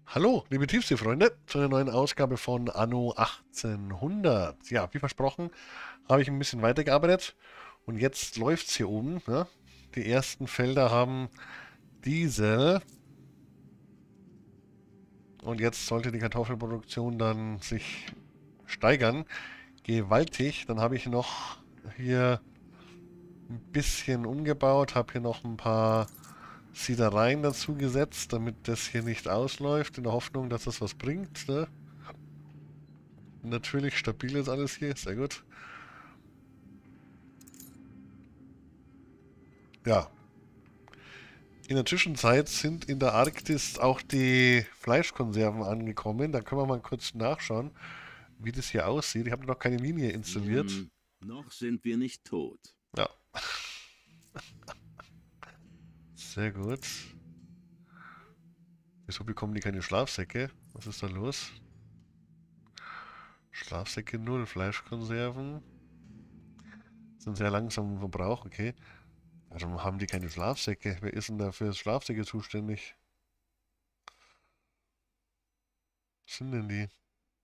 Hallo, liebe Tiefseefreunde, zu einer neuen Ausgabe von Anno 1800. Ja, wie versprochen, habe ich ein bisschen weitergearbeitet und jetzt läuft es hier oben. Ja? Die ersten Felder haben Diesel und jetzt sollte die Kartoffelproduktion dann sich steigern. Gewaltig. Dann habe ich noch hier ein bisschen umgebaut, habe hier noch ein paar Siedereien dazu gesetzt, damit das hier nicht ausläuft, in der Hoffnung, dass das was bringt. Ne? Natürlich stabil ist alles hier, sehr gut. Ja, in der Zwischenzeit sind in der Arktis auch die Fleischkonserven angekommen. Da können wir mal kurz nachschauen, wie das hier aussieht. Ich habe noch keine Linie installiert. Noch sind wir nicht tot. Ja, sehr gut. Wieso bekommen die keine Schlafsäcke? Was ist da los? Schlafsäcke null, Fleischkonserven sind sehr langsam im Verbrauch, okay. Warum haben die keine Schlafsäcke? Wer ist denn da für Schlafsäcke zuständig? Was sind denn die?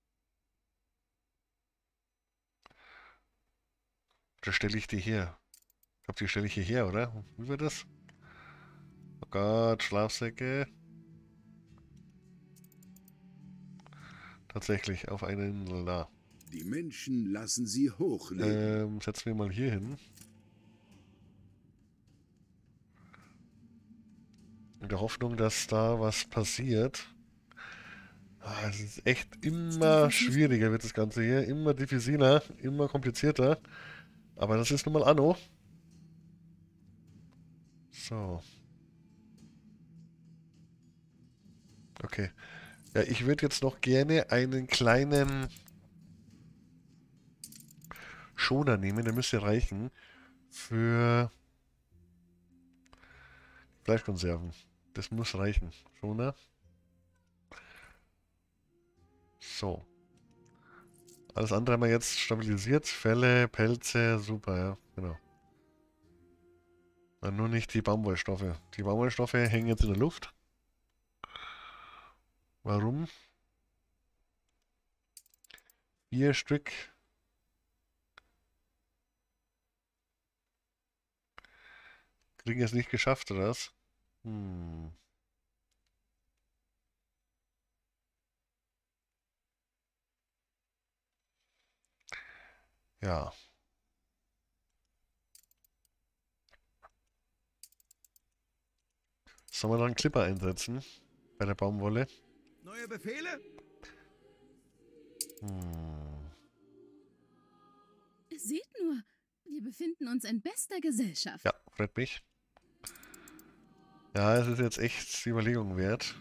Oder stelle ich die her? Ich glaube, die stelle ich hierher, oder? Wie wird das? Oh Gott, Schlafsäcke. Tatsächlich, auf einer Insel da. Die Menschen lassen sie hochleben. Setzen wir mal hier hin. In der Hoffnung, dass da was passiert. Ah, es ist echt immer schwieriger wird das Ganze hier. Immer diffiziler, immer komplizierter. Aber das ist nun mal Anno. So, okay. Ja, ich würde jetzt noch gerne einen kleinen Schoner nehmen. Der müsste reichen für Fleischkonserven. Das muss reichen. Schoner. So. Alles andere haben wir jetzt stabilisiert. Felle, Pelze, super, ja, genau. Nur nicht die Baumwollstoffe. Die Baumwollstoffe hängen jetzt in der Luft. Warum? 4 Stück. Kriegen es nicht geschafft, oder was? Hm. Ja. Sollen wir noch einen Clipper einsetzen? Bei der Baumwolle? Neue Befehle? Hm. Seht nur, wir befinden uns in bester Gesellschaft. Ja, freut mich. Ja, es ist jetzt echt die Überlegung wert.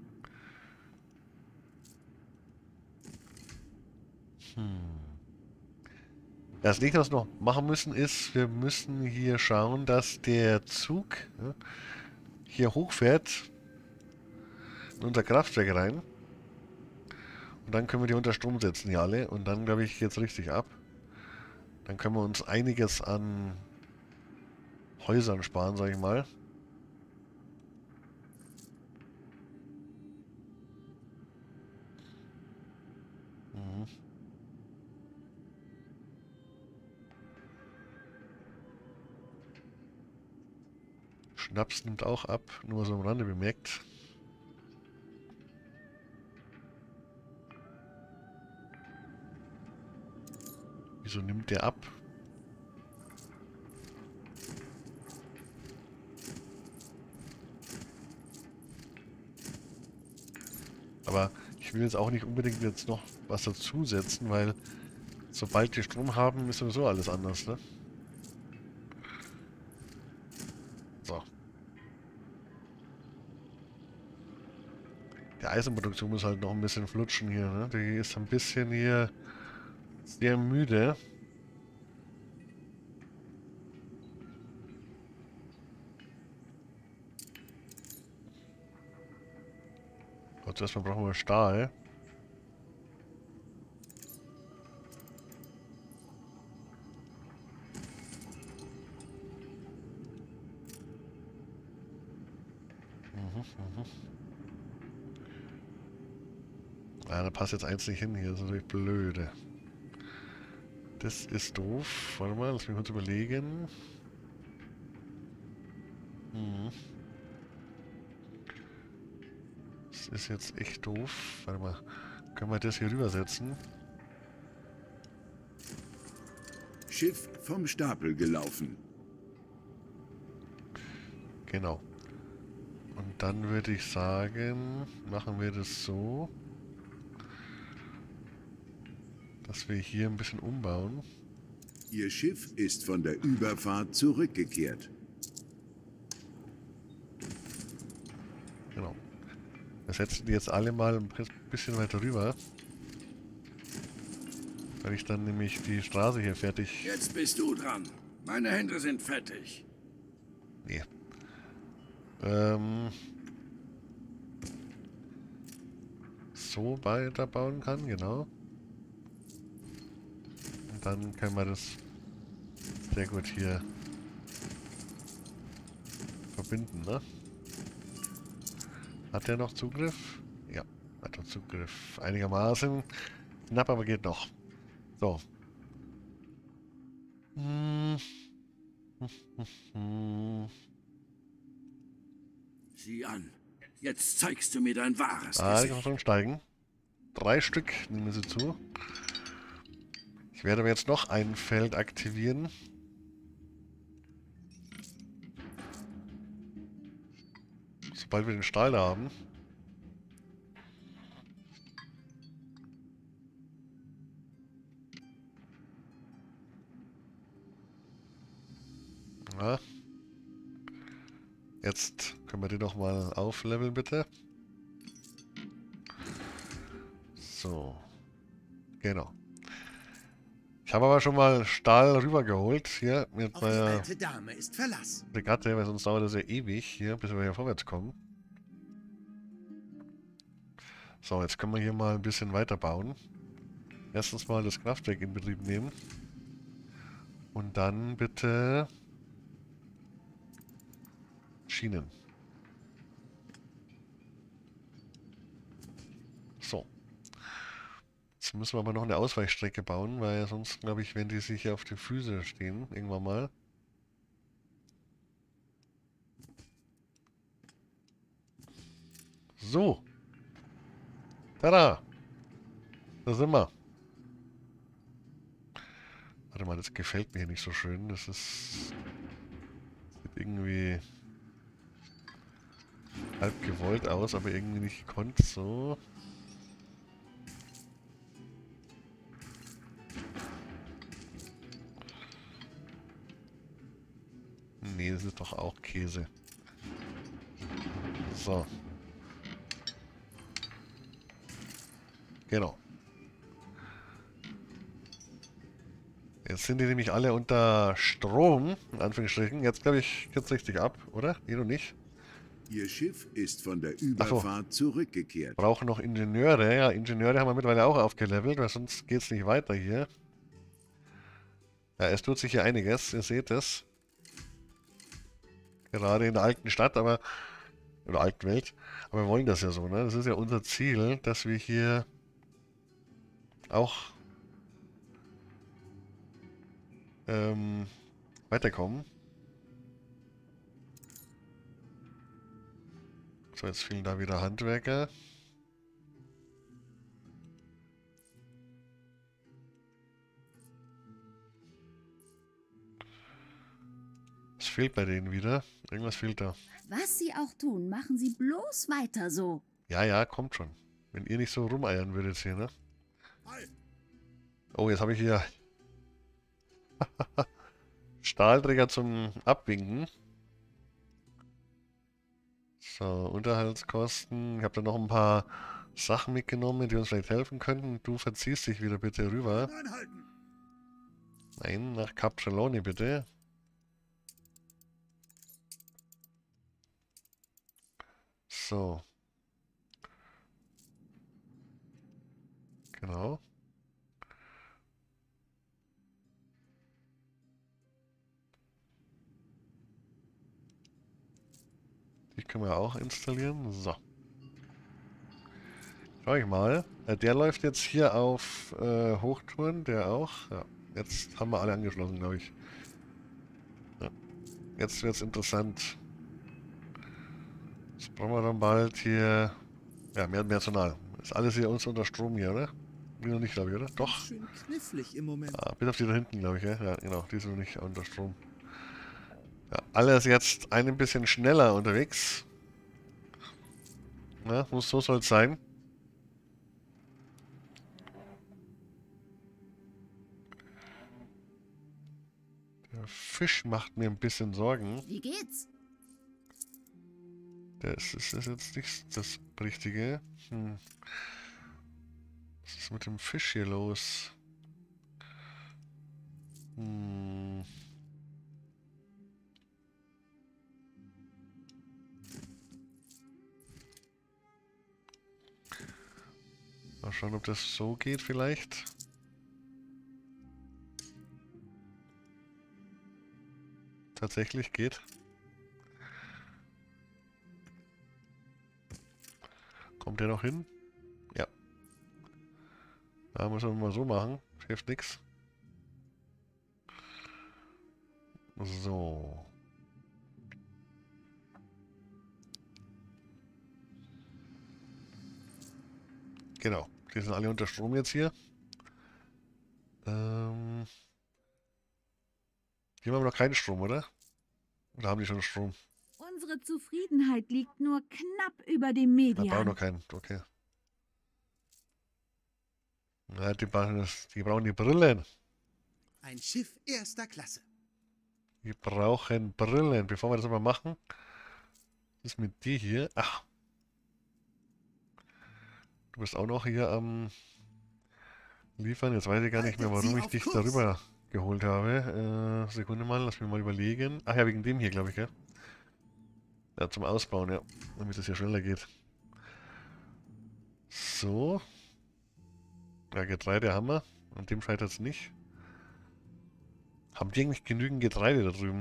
Hm. Das nächste, was wir noch machen müssen, ist, wir müssen hier schauen, dass der Zug, ja, hier hochfährt in unser Kraftwerk rein. Und dann können wir die unter Strom setzen, die alle. Und dann, glaube ich, geht's richtig ab. Dann können wir uns einiges an Häusern sparen, sage ich mal. Mhm. Schnaps nimmt auch ab, nur so am Rande bemerkt. Wieso nimmt der ab? Aber ich will jetzt auch nicht unbedingt jetzt noch was dazusetzen, weil sobald wir Strom haben, ist sowieso alles anders, ne? So. Die Eisenproduktion muss halt noch ein bisschen flutschen hier, ne? Die ist ein bisschen hier sehr müde. Gott, erstmal brauchen wir Stahl. Mhm, mhm. Ah, da passt jetzt eins nicht hin hier. Das ist natürlich blöde. Das ist doof. Warte mal, lass mich kurz überlegen. Das ist jetzt echt doof. Warte mal. Können wir das hier rübersetzen? Schiff vom Stapel gelaufen. Genau. Und dann würde ich sagen, machen wir das so, dass wir hier ein bisschen umbauen. Ihr Schiff ist von der Überfahrt zurückgekehrt. Genau. Wir setzen die jetzt alle mal ein bisschen weiter rüber. Weil ich dann nämlich die Straße hier fertig... Jetzt bist du dran. Meine Hände sind fettig. Nee. So weiterbauen kann, genau. Und dann können wir das sehr gut hier verbinden, ne? Hat der noch Zugriff? Ja, hat er Zugriff. Einigermaßen knapp, aber geht noch. So. Sieh an. Jetzt zeigst du mir dein wahres Ah, die kann Gesicht. schon steigen. 3 Stück nehmen sie zu. Ich werde aber jetzt noch ein Feld aktivieren. Sobald wir den Stahl da haben. Ja. Jetzt können wir den noch mal aufleveln, bitte. So. Genau. Ich habe aber schon mal Stahl rübergeholt. Hier mit Auf die meiner alte Dame ist Verlass. Fregatte, weil sonst dauert das ja ewig hier, bis wir hier vorwärts kommen. So, jetzt können wir hier mal ein bisschen weiterbauen. Erstens mal das Kraftwerk in Betrieb nehmen. Und dann bitte Schienen. So. Jetzt müssen wir aber noch eine Ausweichstrecke bauen, weil sonst, glaube ich, wenn die sich hier auf die Füße stehen, irgendwann mal. So. Tada! Da sind wir. Warte mal, das gefällt mir hier nicht so schön. Das ist... Sieht irgendwie... halb gewollt aus, aber irgendwie nicht gekonnt. So. Nee, das ist doch auch Käse. So. Genau. Jetzt sind die nämlich alle unter Strom, in Anführungsstrichen. Jetzt glaube ich, geht's richtig ab, oder? Ihr und nicht? Ihr Schiff ist von der Überfahrt zurückgekehrt. Brauchen noch Ingenieure. Ja, Ingenieure haben wir mittlerweile auch aufgelevelt, weil sonst geht's nicht weiter hier. Ja, es tut sich hier einiges, ihr seht es. Gerade in der alten Stadt, aber... in der alten Welt. Aber wir wollen das ja so, ne? Das ist ja unser Ziel, dass wir hier auch weiterkommen. So, jetzt fehlen da wieder Handwerker. Was fehlt bei denen wieder? Irgendwas fehlt da. Was Sie auch tun, machen Sie bloß weiter so. Ja, ja, kommt schon. Wenn ihr nicht so rumeiern würdet hier, ne? Oh, jetzt habe ich hier Stahlträger zum Abwinken. So, Unterhaltskosten. Ich habe da noch ein paar Sachen mitgenommen, die uns vielleicht helfen könnten. Du verziehst dich wieder bitte rüber. Anhalten. Nein, nach Cap Trelawney bitte. So. Genau. Die können wir auch installieren. So. Schau ich mal. Der läuft jetzt hier auf Hochtouren, der auch. Ja. Jetzt haben wir alle angeschlossen, glaube ich. Ja. Jetzt wird es interessant. Jetzt brauchen wir dann bald hier... Ja, mehr Personal. Ist alles hier uns unter Strom hier, oder? Die noch nicht, glaube ich, oder? Doch. Schön knifflig im Moment. Ah, bis auf die da hinten, glaube ich, ja? Ja, genau. Die sind noch nicht unter Strom. Ja, alles jetzt ein bisschen schneller unterwegs. Na, so soll es sein. Der Fisch macht mir ein bisschen Sorgen. Wie geht's? Das ist jetzt nicht das Richtige. Hm. Was ist mit dem Fisch hier los? Hm. Mal schauen, ob das so geht vielleicht. Tatsächlich geht. Kommt der noch hin? Ja. Da müssen wir mal so machen. Hilft nix. So. Genau. Die sind alle unter Strom jetzt hier. Hier haben wir noch keinen Strom, oder? Oder haben die schon Strom? Unsere Zufriedenheit liegt nur knapp über dem Da brauchen wir Median. noch keinen. Okay. Na, die brauchen die Brillen. Ein Schiff erster Klasse. Die brauchen Brillen. Bevor wir das aber machen, was ist mit dir hier? Ach. Du bist auch noch hier am Liefern. Jetzt weiß ich gar nicht mehr, Haltet warum Sie ich auf dich Kurs. darüber geholt habe. Sekunde mal, lass mich mal überlegen. Ach ja, wegen dem hier, glaube ich, gell? Ja, zum Ausbauen, ja. Damit es hier schneller geht. So. Ja, Getreide haben wir. An dem scheitert es nicht. Haben die eigentlich genügend Getreide da drüben?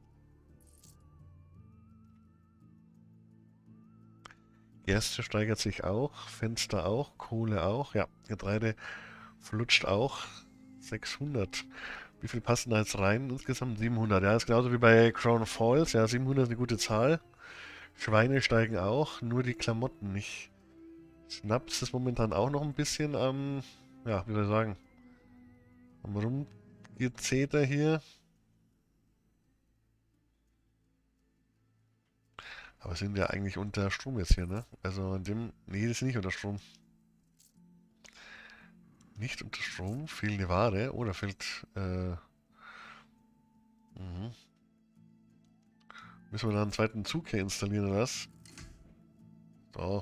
Gerste steigert sich auch. Fenster auch. Kohle auch. Ja, Getreide flutscht auch. 600. Wie viel passen da jetzt rein? Insgesamt 700. Ja, ist genauso wie bei Crown Falls. Ja, 700 ist eine gute Zahl. Schweine steigen auch, nur die Klamotten nicht. Schnaps ist momentan auch noch ein bisschen am, ja, wie soll ich sagen, am Rumgezeter hier. Aber sind ja eigentlich unter Strom jetzt hier, ne? Also in dem, nee, das ist nicht unter Strom. Nicht unter Strom, fehlende Ware. Oh, da fehlt, müssen wir da einen zweiten Zug hier installieren oder was? So.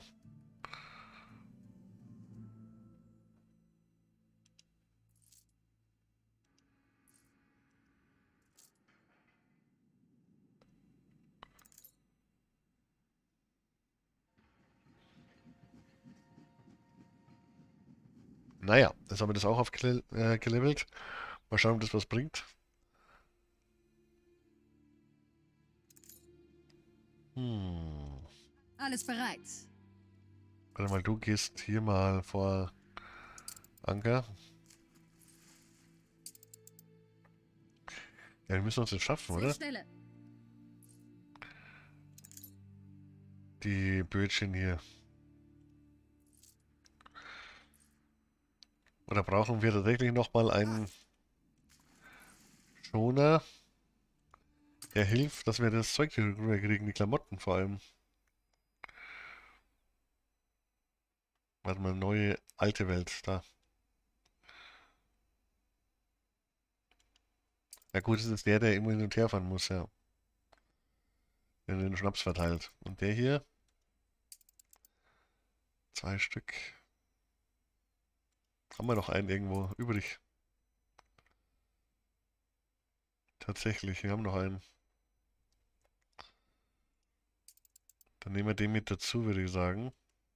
Naja, jetzt haben wir das auch aufgelevelt. Mal schauen, ob das was bringt. Hm. Alles bereit. Warte mal, du gehst hier mal vor Anker. Ja, wir müssen uns das schaffen, Zur oder? Stelle. Die Bötchen hier. Oder brauchen wir tatsächlich nochmal einen Schoner, der hilft, dass wir das Zeug hier rüberkriegen, die Klamotten vor allem. Warte mal, neue, alte Welt, da. Ja gut, das ist der immer hin und her fahren muss, ja. Der den Schnaps verteilt. Und der hier? 2 Stück. Haben wir noch einen irgendwo übrig? Tatsächlich, wir haben noch einen. Dann nehmen wir den mit dazu, würde ich sagen.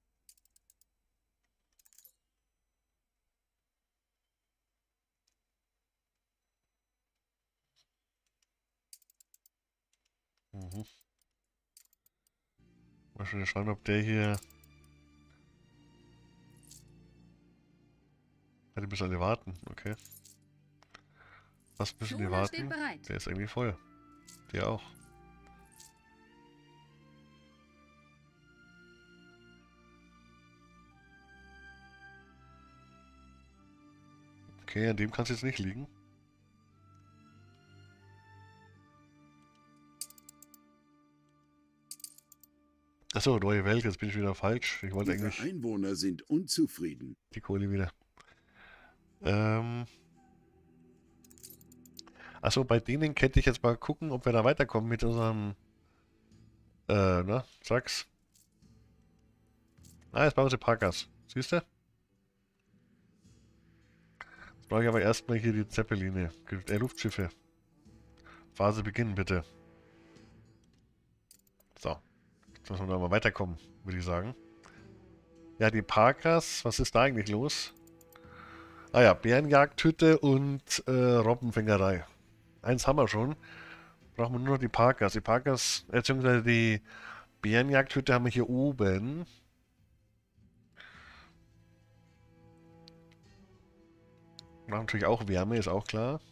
Mhm. Mal schon schauen, ob der hier... Die müssen alle warten, okay. Was müssen die Schoner steht warten? bereit. Der ist irgendwie voll. Der auch. Okay, an dem kann es jetzt nicht liegen. Achso, neue Welt, jetzt bin ich wieder falsch. Ich wollte Ihre eigentlich Einwohner sind unzufrieden. die Kohle wieder. Achso, bei denen könnte ich jetzt mal gucken, ob wir da weiterkommen mit unserem sag's. Ah, jetzt bauen sie Parkas. Siehst du? Jetzt brauche ich aber erstmal hier die Zeppeline. Luftschiffe. Phase beginnen, bitte. So. Jetzt müssen wir noch mal weiterkommen, würde ich sagen. Ja, die Parkas. Was ist da eigentlich los? Ah ja, Bärenjagdhütte und Robbenfängerei. Eins haben wir schon. Brauchen wir nur noch die Parkas. Die Parkas, beziehungsweise die Bärenjagdhütte haben wir hier oben. Brauchen natürlich auch Wärme, ist auch klar.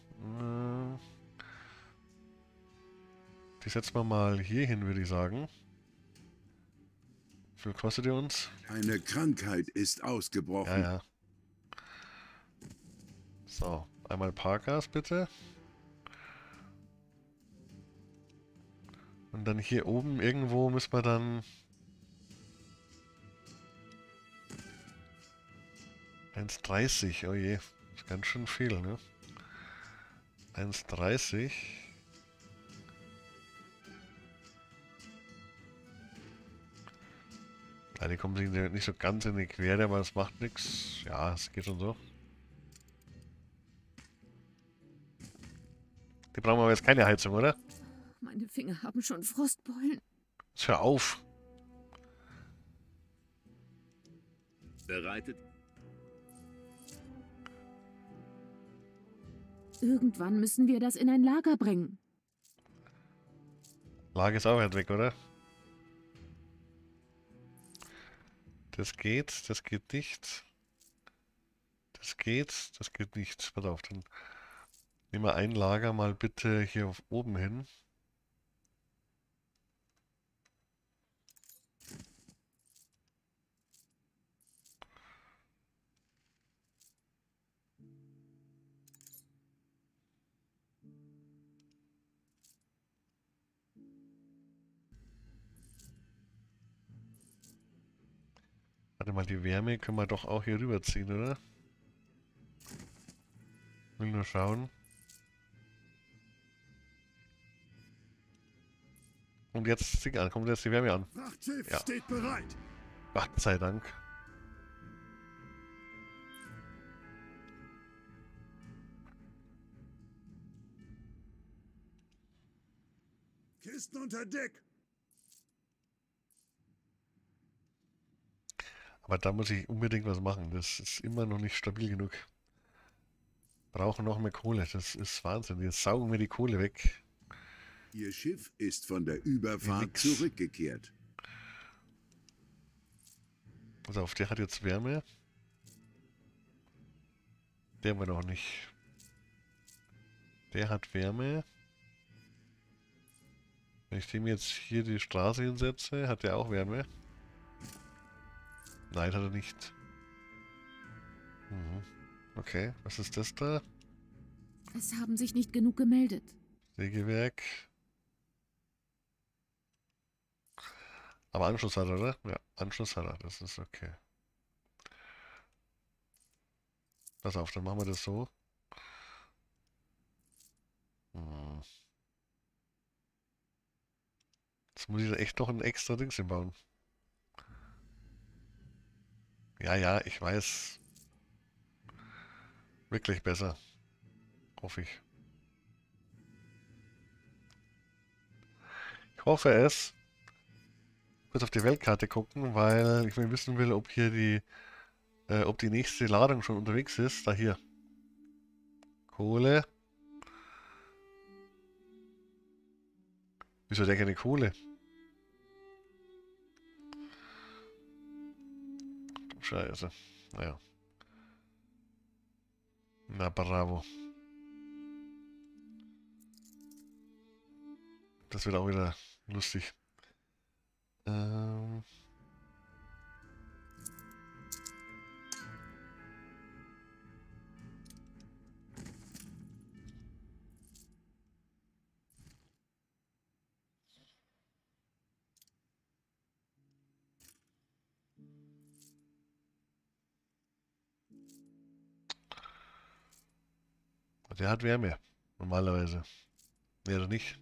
Die setzen wir mal hier hin, würde ich sagen. Wie viel kostet die uns? Eine Krankheit ist ausgebrochen. Ja, ja. So, einmal Parkas bitte. Und dann hier oben irgendwo müssen wir dann 1,30. Oh je, das ist ganz schön viel, ne? 1,30. Ja, die kommen sich nicht so ganz in die Quere, aber es macht nichts. Ja, es geht schon so. Die brauchen aber jetzt keine Heizung, oder? Meine Finger haben schon Frostbeulen. Jetzt hör auf. Bereitet. Irgendwann müssen wir das in ein Lager bringen. Lage ist auch weit weg, oder? Das geht nicht. Das geht nicht. Pass auf, dann nehmen wir ein Lager mal bitte hier oben hin. Warte mal, die Wärme können wir doch auch hier rüberziehen, oder? Will nur schauen. Und jetzt kommt jetzt die Wärme an. Frachtschiff Ja. steht bereit. Gott sei Dank. Kisten unter Deck. Aber da muss ich unbedingt was machen. Das ist immer noch nicht stabil genug. Brauchen noch mehr Kohle. Das ist Wahnsinn. Jetzt saugen wir die Kohle weg. Ihr Schiff ist von der Überfahrt Nix. zurückgekehrt. Also auf der hat jetzt Wärme. Der haben wir noch nicht. Der hat Wärme. Wenn ich dem jetzt hier die Straße hinsetze, hat der auch Wärme. Nein, hat er nicht. Mhm. Okay, was ist das da? Es haben sich nicht genug gemeldet. Sägewerk. Aber Anschluss hat er, oder? Ja, Anschluss hat er. Das ist okay. Pass auf, dann machen wir das so. Hm. Jetzt muss ich da echt noch ein extra Dings hinbauen. Ja, ja, ich weiß. Wirklich besser. Hoffe ich. Ich hoffe es. Kurz auf die Weltkarte gucken, weil ich mal wissen will, ob hier ob die nächste Ladung schon unterwegs ist. Da hier. Kohle. Wieso hat der keine Kohle? Scheiße. Naja. Na, bravo. Das wird auch wieder lustig. Ähm... Der hat Wärme. Normalerweise. Nee, oder nicht?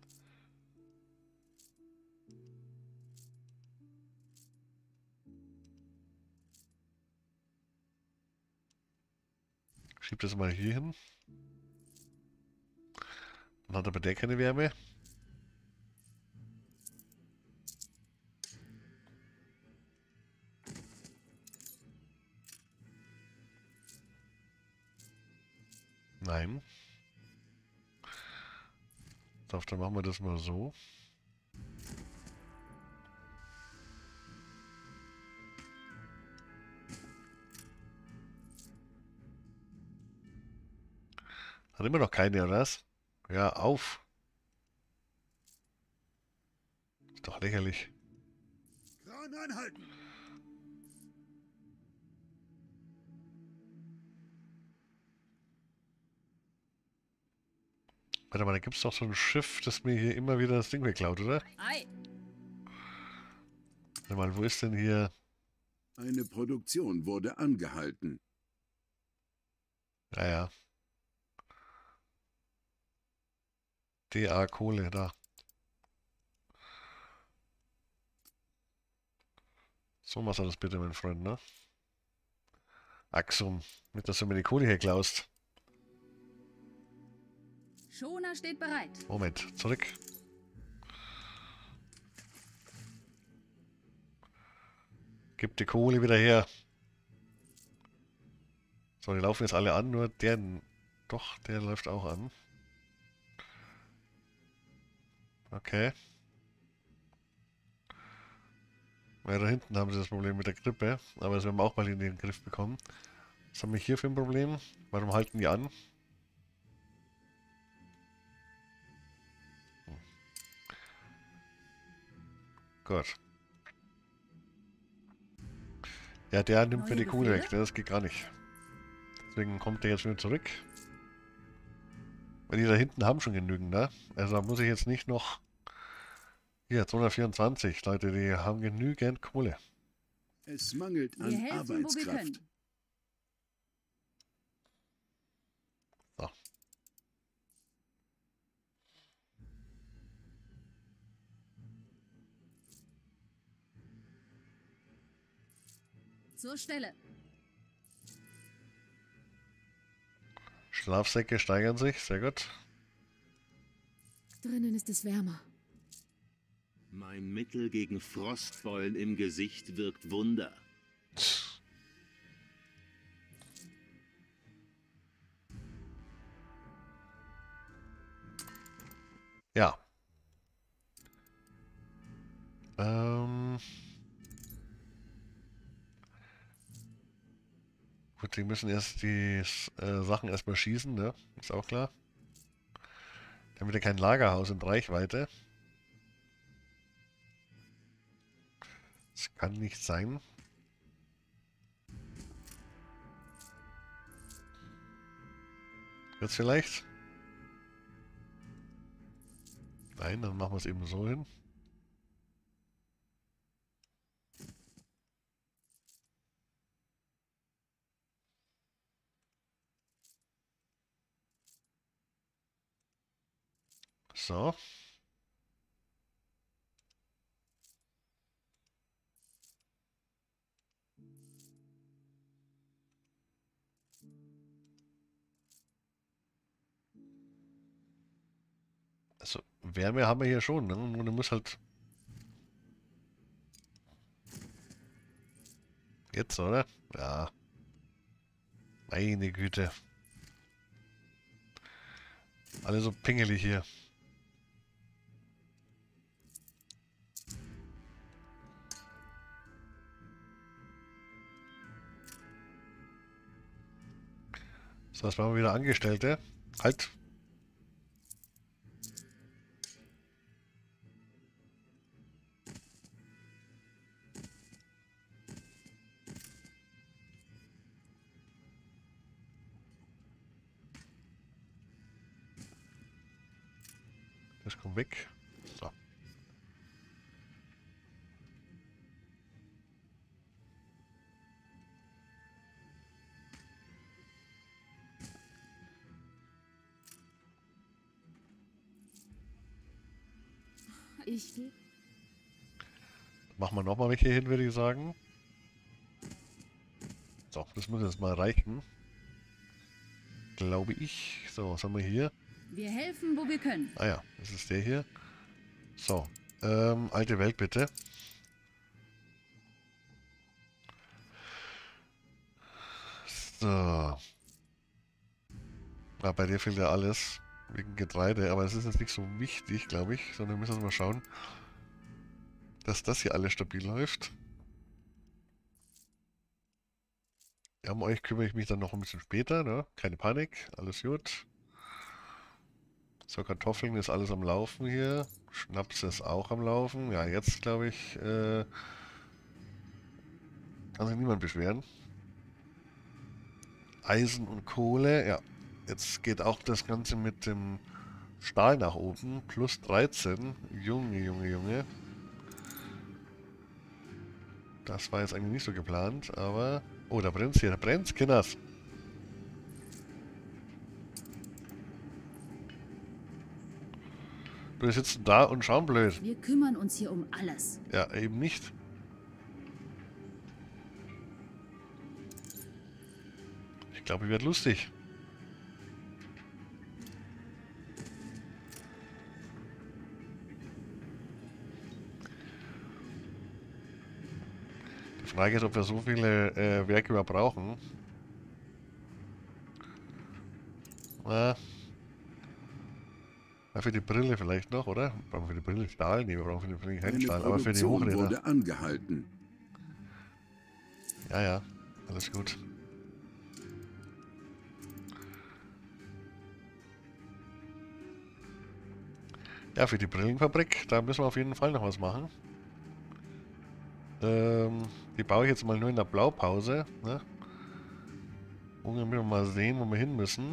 Schieb das mal hier hin. Dann hat aber der keine Wärme. Nein. So, dann machen wir das mal so. Hat immer noch keine, oder was? Ja, auf. Ist doch lächerlich. Kran anhalten! Warte mal, da gibt es doch so ein Schiff, das mir hier immer wieder das Ding wegklaut, oder? Ei. Warte mal, wo ist denn hier... Eine Produktion wurde angehalten. Ja, ja. DA Kohle, da. So machst du das bitte, mein Freund, ne? Axum, mit dass du mir die Kohle hier klaust. Schoner steht bereit. Moment, zurück. Gib die Kohle wieder her. So, die laufen jetzt alle an, nur der... Doch, der läuft auch an. Okay. Ja, da hinten haben sie das Problem mit der Grippe, aber das werden wir auch mal in den Griff bekommen. Was haben wir hier für ein Problem? Warum halten die an? Gut. Ja, der nimmt mir Neue die Kohle weg, Befehle? das geht gar nicht. Deswegen kommt der jetzt wieder zurück. Weil die da hinten haben schon genügend, ne? Also da muss ich jetzt nicht noch... Hier, 224 Leute, die haben genügend Kohle. Es mangelt Wir an helfen, wo wir Arbeitskraft. können. So. Zur Stelle. Schlafsäcke steigern sich, sehr gut. Drinnen ist es wärmer. Mein Mittel gegen Frostbeulen im Gesicht wirkt Wunder. Ja. Ähm... Gut, die müssen erst die Sachen erstmal schießen, ne? Ist auch klar. Dann wieder kein Lagerhaus in Reichweite. Das kann nicht sein. Jetzt vielleicht? Nein, dann machen wir es eben so hin. So. Also, Wärme haben wir hier schon, ne? Nur du musst halt... Jetzt, oder? Ja. Meine Güte. Alle so pingelig hier. So, das brauchen wir wieder Angestellte. Halt. Das kommt weg. So. Ich gehe. Machen wir nochmal welche hin, würde ich sagen. So, das muss jetzt mal reichen. Glaube ich. So, was haben wir hier? Wir helfen, wo wir können. Ah ja, das ist der hier. So, alte Welt bitte. So. Ah, bei dir fehlt ja alles wegen Getreide, aber es ist jetzt nicht so wichtig, glaube ich, sondern müssen wir mal schauen, dass das hier alles stabil läuft. Ja, um euch kümmere ich mich dann noch ein bisschen später, ne? Keine Panik, alles gut. So, Kartoffeln ist alles am Laufen hier. Schnaps ist auch am Laufen. Ja, jetzt glaube ich, kann sich niemand beschweren. Eisen und Kohle, ja. Jetzt geht auch das Ganze mit dem Stahl nach oben. Plus 13. Junge, Junge, Junge. Das war jetzt eigentlich nicht so geplant, aber... Oh, da brennt's hier. Da brennt's, Kinders. Wir sitzen da und schauen blöd. Wir kümmern uns hier um alles. Ja, eben nicht. Ich glaube, wird lustig. Die Frage ist, ob wir so viele Werke überhaupt brauchen. Na, für die Brille vielleicht noch, oder? Brauchen wir für die Brille Stahl? Ne, wir brauchen für die Brille keinen Eine Stahl, aber für die Produktion Hochräder. wurde angehalten. Ja, ja, alles gut. Ja, für die Brillenfabrik, da müssen wir auf jeden Fall noch was machen. Die baue ich jetzt mal nur in der Blaupause. Ne? Und dann müssen wir mal sehen, wo wir hin müssen.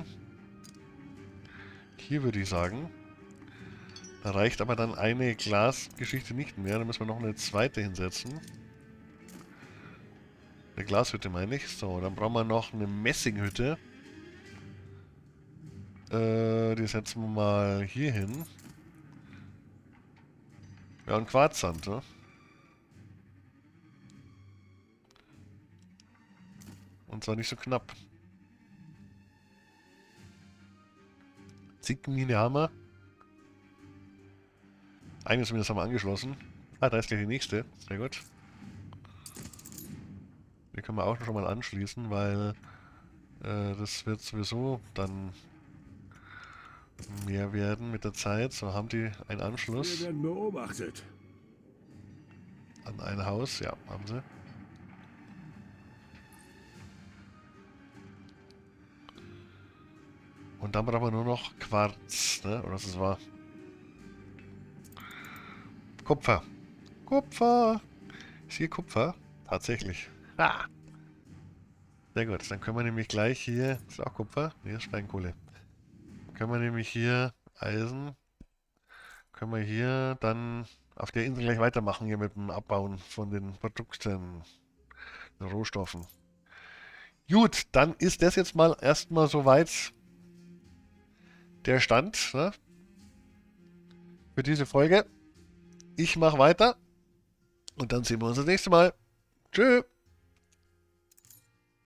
Hier würde ich sagen. Da reicht aber dann eine Glasgeschichte nicht mehr. Da müssen wir noch eine zweite hinsetzen. Eine Glashütte meine ich. So, dann brauchen wir noch eine Messinghütte. Die setzen wir mal hier hin. Ja, und Quarzsand, ne? Und zwar nicht so knapp. Zinkmine haben wir. Eine zumindest haben wir angeschlossen. Ah, da ist gleich die nächste. Sehr gut. Die können wir auch schon mal anschließen, weil das wird sowieso dann mehr werden mit der Zeit. So haben die einen Anschluss Wir werden beobachtet. an ein Haus. Ja, haben sie. Und dann brauchen wir nur noch Quarz, ne? Oder was das war? Kupfer. Kupfer. Ist hier Kupfer? Tatsächlich. Ah. Sehr gut. Dann können wir nämlich gleich hier... Ist auch Kupfer? Ne, ist Steinkohle. Können wir nämlich hier Eisen... Können wir hier dann auf der Insel gleich weitermachen hier mit dem Abbauen von den Produkten, den Rohstoffen. Gut, dann ist das jetzt mal erstmal soweit der Stand, ne? Für diese Folge. Ich mache weiter und dann sehen wir uns das nächste Mal. Tschüss.